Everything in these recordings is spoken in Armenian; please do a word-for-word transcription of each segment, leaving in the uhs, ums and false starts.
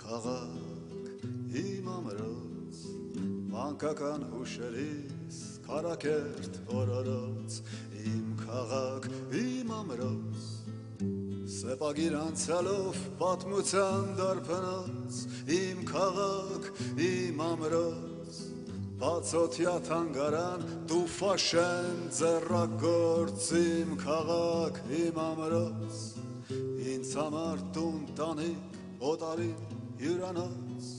քաղաք իմ ամրոց մանկական հուշերից քարակերտ օրորոց իմ քաղաք իմ ամրոց սեպագիր անցյալով պատմության դարբնոց իմ քաղաք իմ ամրոց բացօթյա թանգարան տուֆաշեն ձեռագործ իմ քաղաք իմ ամրոց ինձ համար տուն տանիք օտարին հյուրանոց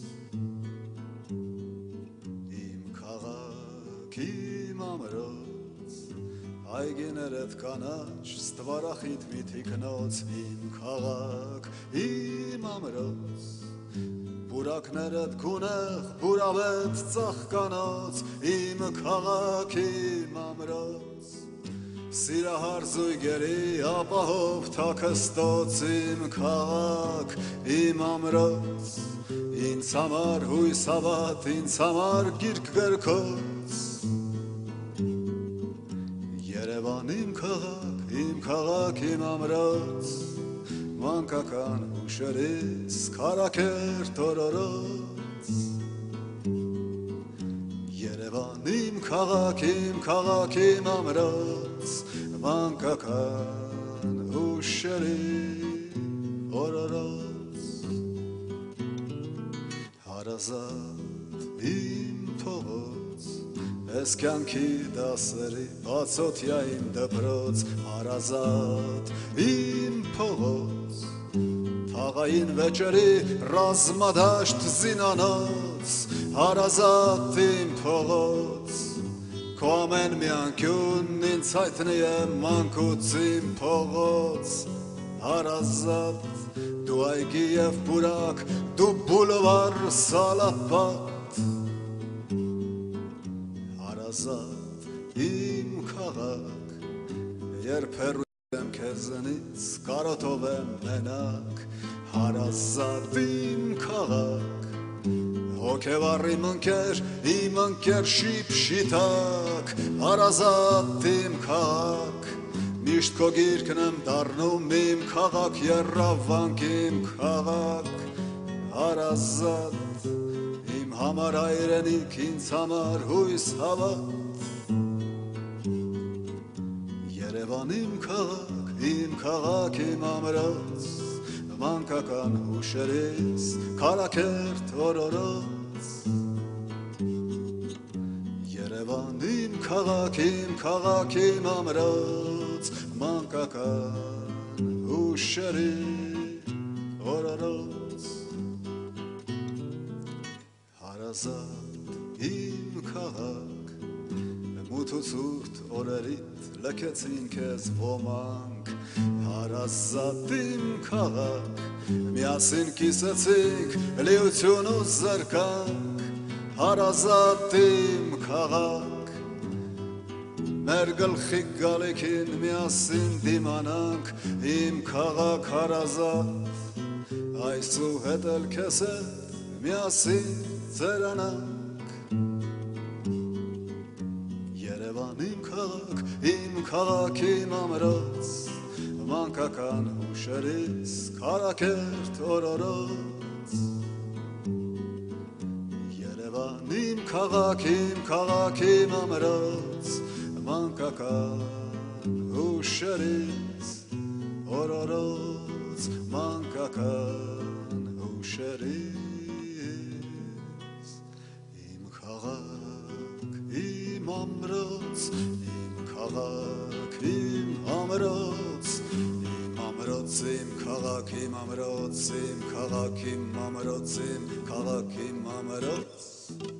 իմ քաղաք իմ ամրոց այգիներդ կանաչ ստվարախիտ մի թիկնոց իմ քաղաք իմ ամրոց բուրակներդ գունեղ բուրավետ ծաղկանոց իմ քաղաք իմ ամրոց սիրահար զույգերի ապահով թաքստոց իմ քաղաք իմ ամրոց ինձ համար հույս հավատ ինձ համար գիրք գրքոց Երևան իմ քաղաք իմ քաղաք իմ ամրոց մանկական հուշերից քարակերտ օրորոց Երևան իմ քաղաք իմ քաղաք իմ ամրոց մանկական հուշերի օրորոց հարազատ իմ փողոց ես կյանքի դասերի բացօթյա իմ դպրոց հարազատ իմ փողոց թաղային վեճերի ռազմադաշտ զինանոց հարազատ իմ փողոց քո ամեն մի անկյուն ինձ հայտնի է մանկուց իմ փողոց հարազատ դու այգի և բուրակ դու բուլվար սալապատ հարազատ իմ քաղաք երբ հեռու եմ քեզնից կարոտով եմ մենակ հարազատ իմ քաղաք հոգև իմ ընկեր իմ ընկեր շիփշիտակ հարազատ իմ քաղաք միշտ քո գիրկն եմ դառնում իմ քաղաք եռավանք իմ քաղաք հարազատ իմ համար հայրենիք ինձ համար հույս հավատ Երևան իմ քաղաք իմ քաղաք իմ ամրոց մանկական հուշերից քարակերտ օրորոց Երևան իմ քաղաք իմ քաղաք իմ ամրոց մանկական հուշերի օրորոց հարազատ իմ քաղաք մութ ու ցուրտ օրերիդ լքեցին քեզ ոմանք հարազատ իմ քաղաք միասին կիսեցինք լիություն ու զրկանք հարազատ իմ քաղաք մեր գլխի գալիքին միասին դիմանանք իմ քաղաք հարազատ այսուհետ էլ քեզ հետ միասին ձերանանք Երևան իմ քաղաք իմ քաղաք իմ ամրոց մանկական հուշերից քարակերտ օրորոց Երևան իմ քաղաք իմ քաղաք իմ ամրոց մանկական հուշերից օրորոց մանկական հուշերից իմ քաղաք իմ ամրոց իմ քաղաք իմ ամրոց իմ ամրոց իմ քաղաք իմ ամրոց իմ քաղաք իմ ամրոց իմ քաղաք իմ ամրոց